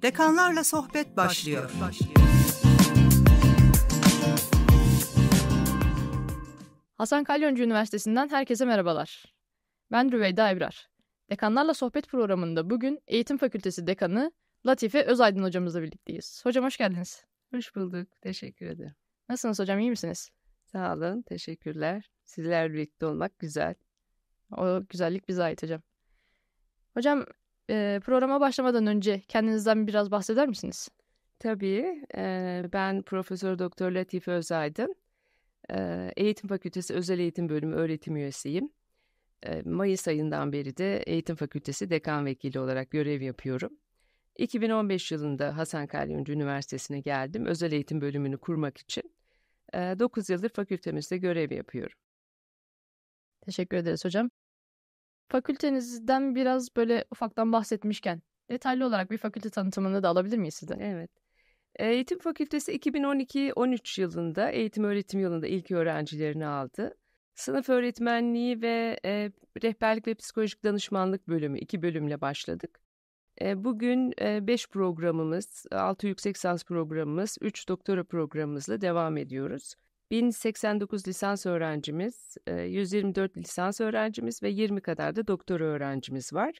Dekanlarla sohbet başlıyor. Hasan Kalyoncu Üniversitesi'nden herkese merhabalar. Ben Rüveyda Ebrar. Dekanlarla sohbet programında bugün Eğitim Fakültesi Dekanı Latife Özaydın hocamızla birlikteyiz. Hocam hoş geldiniz. Hoş bulduk. Teşekkür ederim. Nasılsınız hocam, iyi misiniz? Sağ olun. Teşekkürler. Sizlerle birlikte olmak güzel. O güzellik bize ait hocam. Hocam programa başlamadan önce kendinizden biraz bahseder misiniz? Tabii. Ben Profesör Doktor Latife Özaydın. Eğitim Fakültesi Özel Eğitim Bölümü öğretim üyesiyim. Mayıs ayından beri de Eğitim Fakültesi Dekan Vekili olarak görev yapıyorum. 2015 yılında Hasan Kalyoncu Üniversitesi'ne geldim. Özel Eğitim Bölümünü kurmak için. 9 yıldır fakültemizde görev yapıyorum. Teşekkür ederiz hocam. Fakültenizden biraz böyle ufaktan bahsetmişken detaylı olarak bir fakülte tanıtımını da alabilir miyiz sizden? Evet. Eğitim Fakültesi 2012-13 yılında eğitim öğretim yılında ilk öğrencilerini aldı. Sınıf öğretmenliği ve rehberlik ve psikolojik danışmanlık bölümü 2 bölümle başladık. Bugün 5 programımız, 6 yüksek lisans programımız, 3 doktora programımızla devam ediyoruz. 1089 lisans öğrencimiz, 124 lisans öğrencimiz ve 20 kadar da doktora öğrencimiz var.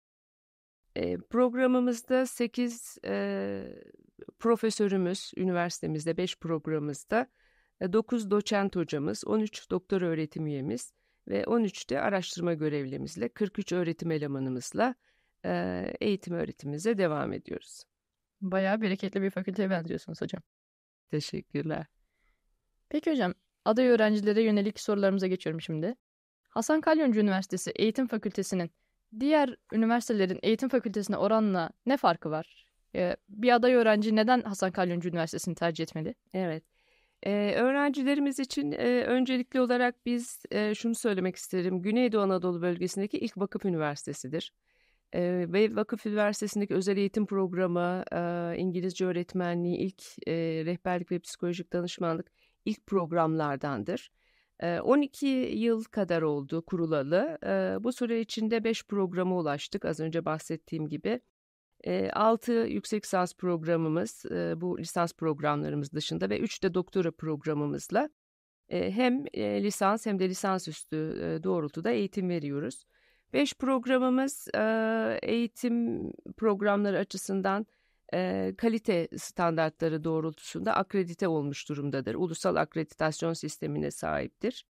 Programımızda 8 profesörümüz, üniversitemizde 5 programımızda 9 doçent hocamız, 13 doktora öğretim üyemiz ve 13 de araştırma görevlimizle, 43 öğretim elemanımızla eğitim öğretimimize devam ediyoruz. Bayağı bereketli bir fakülteye benziyorsunuz hocam. Teşekkürler. Peki hocam, aday öğrencilere yönelik sorularımıza geçiyorum şimdi. Hasan Kalyoncu Üniversitesi Eğitim Fakültesi'nin diğer üniversitelerin eğitim fakültesine oranla ne farkı var? Bir aday öğrenci neden Hasan Kalyoncu Üniversitesi'ni tercih etmeli? Evet. Öğrencilerimiz için öncelikli olarak biz şunu söylemek isterim. Güneydoğu Anadolu bölgesindeki ilk vakıf üniversitesidir. Ve vakıf üniversitesindeki özel eğitim programı, İngilizce öğretmenliği, ilk rehberlik ve psikolojik danışmanlık ilk programlardandır. 12 yıl kadar oldu kurulalı. Bu süre içinde 5 programa ulaştık az önce bahsettiğim gibi. 6 yüksek lisans programımız, bu lisans programlarımız dışında ve 3 de doktora programımızla hem lisans hem de lisansüstü doğrultuda eğitim veriyoruz. 5 programımız eğitim programları açısından kalite standartları doğrultusunda akredite olmuş durumdadır. Ulusal akreditasyon sistemine sahiptir.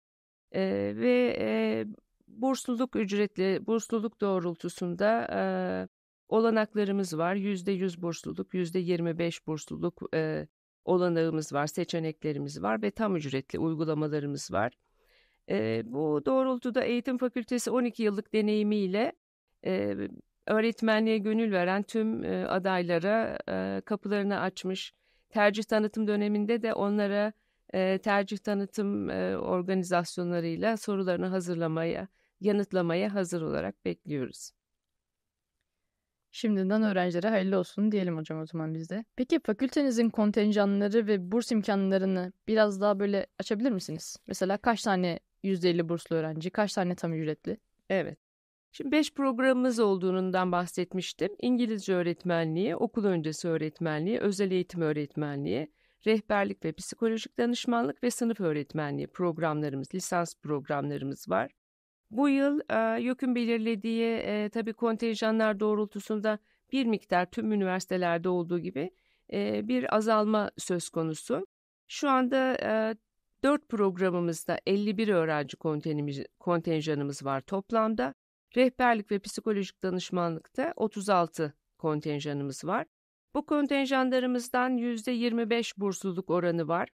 Ve bursluluk doğrultusunda olanaklarımız var. %100 bursluluk, %25 bursluluk olanağımız var, seçeneklerimiz var ve tam ücretli uygulamalarımız var. Bu doğrultuda Eğitim Fakültesi 12 yıllık deneyimiyle öğretmenliğe gönül veren tüm adaylara kapılarını açmış. Tercih tanıtım döneminde de onlara tercih tanıtım organizasyonlarıyla sorularını hazırlamaya, yanıtlamaya hazır olarak bekliyoruz. Şimdiden öğrencilere hayırlı olsun diyelim hocam o zaman biz de. Peki fakültenizin kontenjanları ve burs imkanlarını biraz daha böyle açabilir misiniz? Mesela kaç tane %50 burslu öğrenci, kaç tane tam ücretli? Evet. Şimdi 5 programımız olduğundan bahsetmiştim. İngilizce öğretmenliği, okul öncesi öğretmenliği, özel eğitim öğretmenliği, rehberlik ve psikolojik danışmanlık ve sınıf öğretmenliği programlarımız, lisans programlarımız var. Bu yıl YÖK'ün belirlediği tabii kontenjanlar doğrultusunda bir miktar tüm üniversitelerde olduğu gibi bir azalma söz konusu. Şu anda 4 programımızda 51 öğrenci kontenjanımız var toplamda. Rehberlik ve psikolojik danışmanlıkta 36 kontenjanımız var. Bu kontenjanlarımızdan %25 bursluluk oranı var.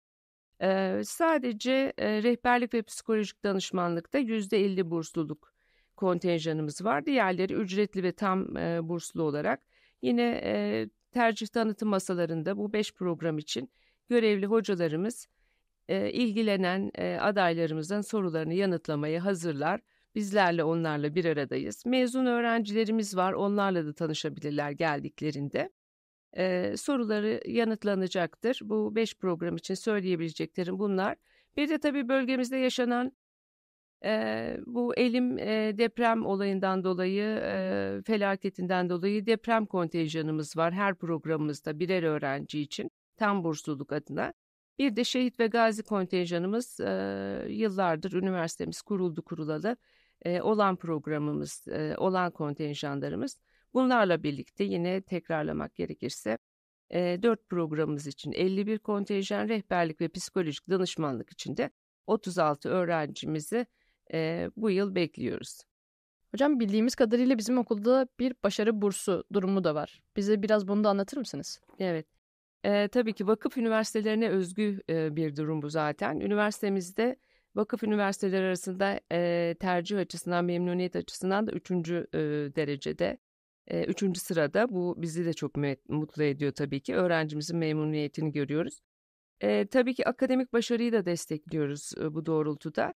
Sadece rehberlik ve psikolojik danışmanlıkta %50 bursluluk kontenjanımız var. Diğerleri ücretli ve tam burslu olarak. Yine tercih tanıtım masalarında bu 5 program için görevli hocalarımız ilgilenen adaylarımızın sorularını yanıtlamaya hazırlar. Bizlerle onlarla bir aradayız. Mezun öğrencilerimiz var, onlarla da tanışabilirler geldiklerinde. Soruları yanıtlanacaktır. Bu 5 program için söyleyebileceklerim bunlar. Bir de tabii bölgemizde yaşanan Bu Elim deprem olayından dolayı, felaketinden dolayı deprem kontenjanımız var. Her programımızda birer öğrenci için tam bursluluk adına. Bir de şehit ve gazi kontenjanımız yıllardır üniversitemiz kurulalı olan programımız, olan kontenjanlarımız. Bunlarla birlikte yine tekrarlamak gerekirse 4 programımız için 51 kontenjan, rehberlik ve psikolojik danışmanlık için de 36 öğrencimizi bu yıl bekliyoruz. Hocam bildiğimiz kadarıyla bizim okulda bir başarı bursu durumu da var. Bize biraz bunu da anlatır mısınız? Evet. Tabii ki vakıf üniversitelerine özgü bir durum bu zaten. Üniversitemizde vakıf üniversiteleri arasında tercih açısından, memnuniyet açısından da 3. derecede, 3. sırada. Bu bizi de çok mutlu ediyor tabii ki. Öğrencimizin memnuniyetini görüyoruz. Tabii ki akademik başarıyı da destekliyoruz bu doğrultuda.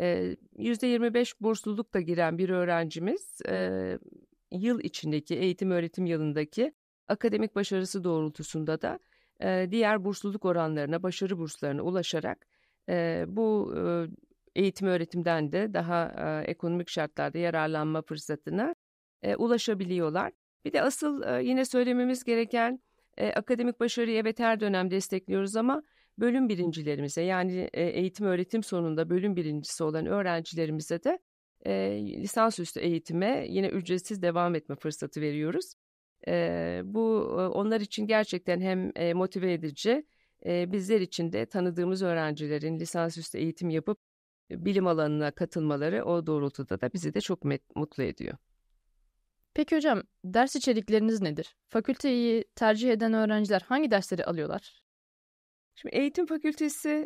%25 burslulukla giren bir öğrencimiz yıl içindeki eğitim öğretim yılındaki akademik başarısı doğrultusunda da diğer bursluluk oranlarına, başarı burslarına ulaşarak bu eğitim öğretimden de daha ekonomik şartlarda yararlanma fırsatına ulaşabiliyorlar. Bir de asıl yine söylememiz gereken akademik başarıyı evet her dönem destekliyoruz ama bölüm birincilerimize yani eğitim öğretim sonunda bölüm birincisi olan öğrencilerimize de lisansüstü eğitime yine ücretsiz devam etme fırsatı veriyoruz. Bu onlar için gerçekten hem motive edici, bizler için de tanıdığımız öğrencilerin lisansüstü eğitim yapıp bilim alanına katılmaları o doğrultuda da bizi de çok mutlu ediyor. Peki hocam, ders içerikleriniz nedir? Fakülteyi tercih eden öğrenciler hangi dersleri alıyorlar? Şimdi Eğitim Fakültesi,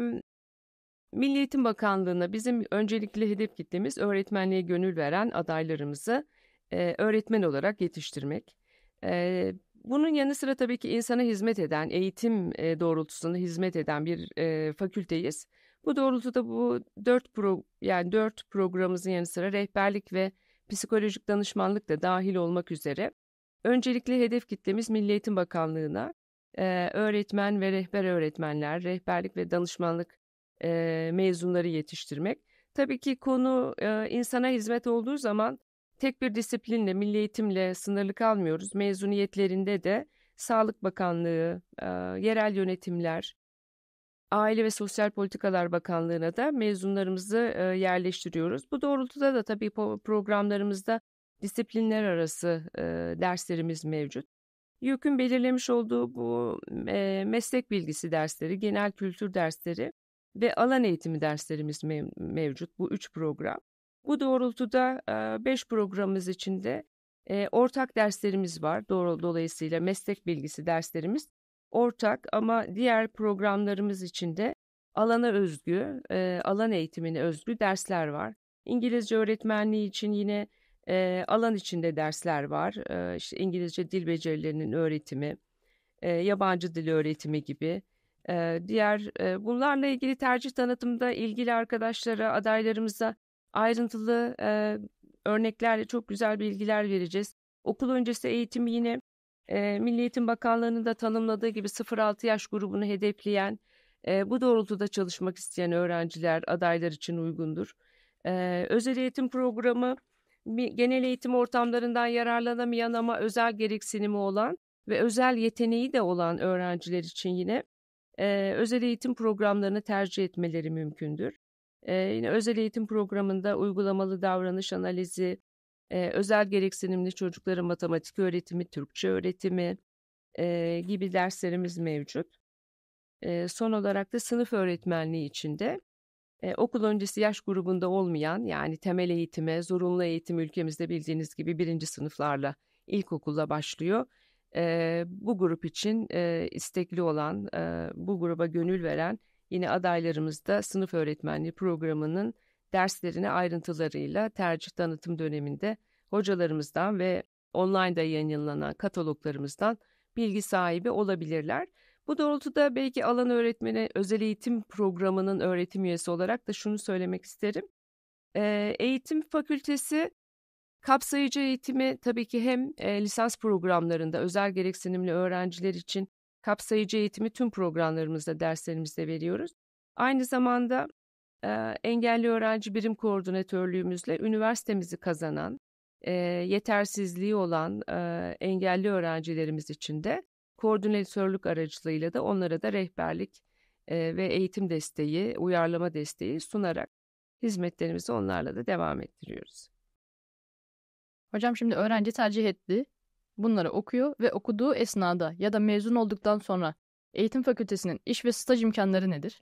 Milli Eğitim Bakanlığı'na bizim öncelikli hedef kitlemiz öğretmenliğe gönül veren adaylarımızı öğretmen olarak yetiştirmek. Bunun yanı sıra tabii ki insana hizmet eden, eğitim doğrultusunda hizmet eden bir fakülteyiz. Bu doğrultuda bu 4 programımızın yanı sıra rehberlik ve psikolojik danışmanlık da dahil olmak üzere öncelikli hedef kitlemiz Milli Eğitim Bakanlığı'na öğretmen ve rehber öğretmenler, rehberlik ve danışmanlık mezunları yetiştirmek. Tabii ki konu insana hizmet olduğu zaman tek bir disiplinle, milli eğitimle sınırlı kalmıyoruz. Mezuniyetlerinde de Sağlık Bakanlığı, yerel yönetimler, Aile ve Sosyal Politikalar Bakanlığı'na da mezunlarımızı yerleştiriyoruz. Bu doğrultuda da tabii programlarımızda disiplinler arası derslerimiz mevcut. YÖK'ün belirlemiş olduğu bu meslek bilgisi dersleri, genel kültür dersleri ve alan eğitimi derslerimiz mevcut. Bu 3 program. Bu doğrultuda 5 programımız içinde ortak derslerimiz var. Dolayısıyla meslek bilgisi derslerimiz ortak ama diğer programlarımız içinde alana özgü, alan eğitimine özgü dersler var. İngilizce öğretmenliği için yine alan içinde dersler var. İşte İngilizce dil becerilerinin öğretimi, yabancı dil öğretimi gibi. Diğer bunlarla ilgili tercih tanıtımda ilgili arkadaşlara, adaylarımıza ayrıntılı örneklerle çok güzel bilgiler vereceğiz. Okul öncesi eğitim yine Milli Eğitim Bakanlığı'nın da tanımladığı gibi 0-6 yaş grubunu hedefleyen, bu doğrultuda çalışmak isteyen öğrenciler, adaylar için uygundur. Özel eğitim programı genel eğitim ortamlarından yararlanamayan ama özel gereksinimi olan ve özel yeteneği de olan öğrenciler için yine özel eğitim programlarını tercih etmeleri mümkündür. Yine özel eğitim programında uygulamalı davranış analizi, özel gereksinimli çocukların matematik öğretimi, Türkçe öğretimi gibi derslerimiz mevcut. Son olarak da sınıf öğretmenliği için de okul öncesi yaş grubunda olmayan yani temel eğitime, zorunlu eğitim ülkemizde bildiğiniz gibi 1. sınıflarla ilkokulla başlıyor. Bu grup için istekli olan, bu gruba gönül veren yine adaylarımız da sınıf öğretmenliği programının derslerini ayrıntılarıyla tercih tanıtım döneminde hocalarımızdan ve online'da yayınlanan kataloglarımızdan bilgi sahibi olabilirler. Bu doğrultuda belki alan öğretmeni özel eğitim programının öğretim üyesi olarak da şunu söylemek isterim. Eğitim fakültesi kapsayıcı eğitimi tabii ki hem lisans programlarında özel gereksinimli öğrenciler için kapsayıcı eğitimi tüm programlarımızda, derslerimizde veriyoruz. Aynı zamanda engelli öğrenci birim koordinatörlüğümüzle üniversitemizi kazanan, yetersizliği olan engelli öğrencilerimiz için de koordinatörlük aracılığıyla da onlara da rehberlik ve eğitim desteği, uyarlama desteği sunarak hizmetlerimizi onlarla da devam ettiriyoruz. Hocam şimdi öğrenci tercih etti. Bunları okuyor ve okuduğu esnada ya da mezun olduktan sonra eğitim fakültesinin iş ve staj imkanları nedir?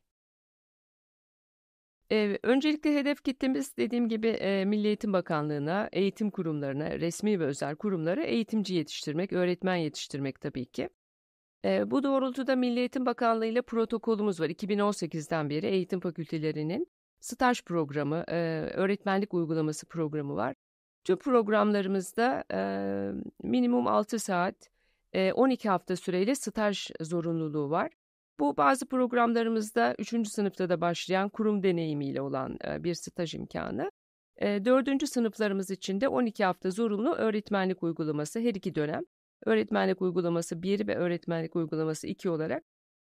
Öncelikle hedef kitlemiz dediğim gibi Milli Eğitim Bakanlığı'na, eğitim kurumlarına, resmi ve özel kurumlara eğitimci yetiştirmek, öğretmen yetiştirmek tabii ki. Bu doğrultuda Milli Eğitim Bakanlığı ile protokolümüz var. 2018'den beri eğitim fakültelerinin staj programı, öğretmenlik uygulaması programı var. Tüm programlarımızda minimum 6 saat, 12 hafta süreyle staj zorunluluğu var. Bu bazı programlarımızda 3. sınıfta da başlayan kurum deneyimiyle olan bir staj imkanı. 4. sınıflarımız için de 12 hafta zorunlu öğretmenlik uygulaması her iki dönem. Öğretmenlik uygulaması 1 ve öğretmenlik uygulaması 2 olarak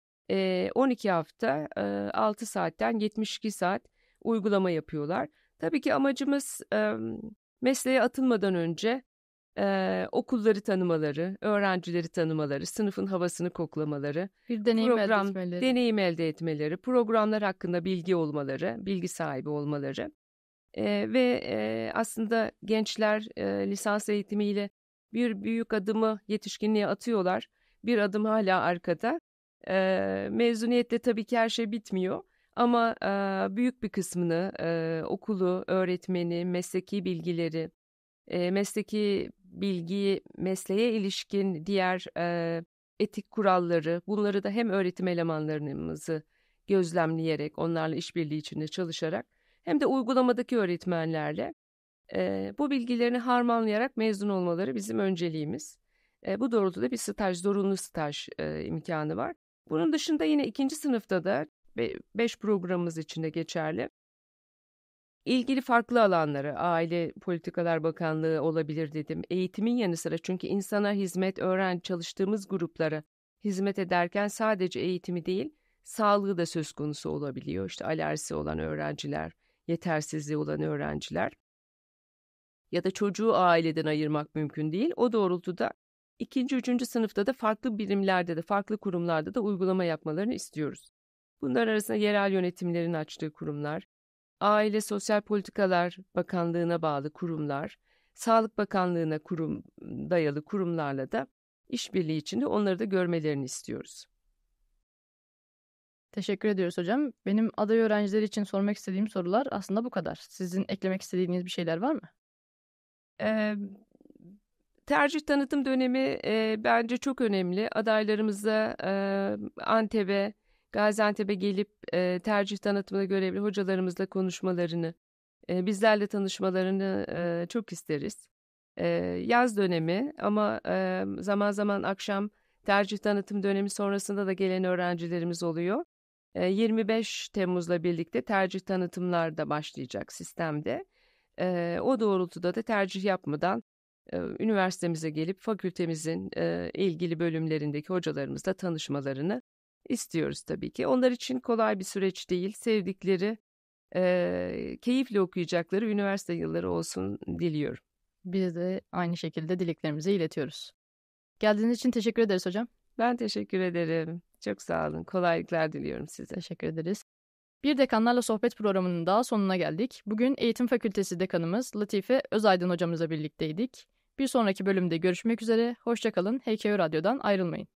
12 hafta 6 saatten 72 saat uygulama yapıyorlar. Tabii ki amacımız mesleğe atılmadan önce okulları tanımaları, öğrencileri tanımaları, sınıfın havasını koklamaları, Bir deneyim elde etmeleri. deneyim elde etmeleri, programlar hakkında bilgi olmaları, bilgi sahibi olmaları ve aslında gençler lisans eğitimiyle bir büyük adımı yetişkinliğe atıyorlar. Bir adım hala arkada. Mezuniyetle tabii ki her şey bitmiyor. Ama büyük bir kısmını okulu, öğretmeni, mesleki bilgileri, mesleki bilgiyi, mesleğe ilişkin diğer etik kuralları, bunları da hem öğretim elemanlarımızı gözlemleyerek, onlarla işbirliği içinde çalışarak hem de uygulamadaki öğretmenlerle bu bilgilerini harmanlayarak mezun olmaları bizim önceliğimiz. Bu doğrultuda bir zorunlu staj imkanı var. Bunun dışında yine 2. sınıfta da 5 programımız içinde geçerli. İlgili farklı alanları, Aile Politikalar Bakanlığı olabilir dedim. Eğitimin yanı sıra çünkü insana hizmet, çalıştığımız gruplara hizmet ederken sadece eğitimi değil, sağlığı da söz konusu olabiliyor. İşte alerjisi olan öğrenciler, yetersizliği olan öğrenciler ya da çocuğu aileden ayırmak mümkün değil. O doğrultuda 2. 3. sınıfta da farklı birimlerde de, farklı kurumlarda da uygulama yapmalarını istiyoruz. Bunlar arasında yerel yönetimlerin açtığı kurumlar, Aile Sosyal Politikalar Bakanlığı'na bağlı kurumlar, Sağlık Bakanlığı'na dayalı kurumlarla da işbirliği içinde onları da görmelerini istiyoruz. Teşekkür ediyoruz hocam. Benim aday öğrenciler için sormak istediğim sorular aslında bu kadar. Sizin eklemek istediğiniz bir şeyler var mı? Tercih tanıtım dönemi bence çok önemli. Adaylarımıza Antep'e, Gaziantep'e gelip tercih tanıtımına görevli hocalarımızla konuşmalarını, bizlerle tanışmalarını çok isteriz. Yaz dönemi ama zaman zaman akşam tercih tanıtım dönemi sonrasında da gelen öğrencilerimiz oluyor. 25 Temmuz'la birlikte tercih tanıtımlar da başlayacak sistemde. O doğrultuda da tercih yapmadan üniversitemize gelip fakültemizin ilgili bölümlerindeki hocalarımızla tanışmalarını istiyoruz tabii ki. Onlar için kolay bir süreç değil. Sevdikleri, keyifle okuyacakları üniversite yılları olsun diliyorum. Biz de aynı şekilde dileklerimizi iletiyoruz. Geldiğiniz için teşekkür ederiz hocam. Ben teşekkür ederim. Çok sağ olun. Kolaylıklar diliyorum size. Teşekkür ederiz. Bir Dekanlarla Sohbet programının daha sonuna geldik. Bugün Eğitim Fakültesi Dekanımız Latife Özaydın hocamızla birlikteydik. Bir sonraki bölümde görüşmek üzere. Hoşça kalın. HKO Radyo'dan ayrılmayın.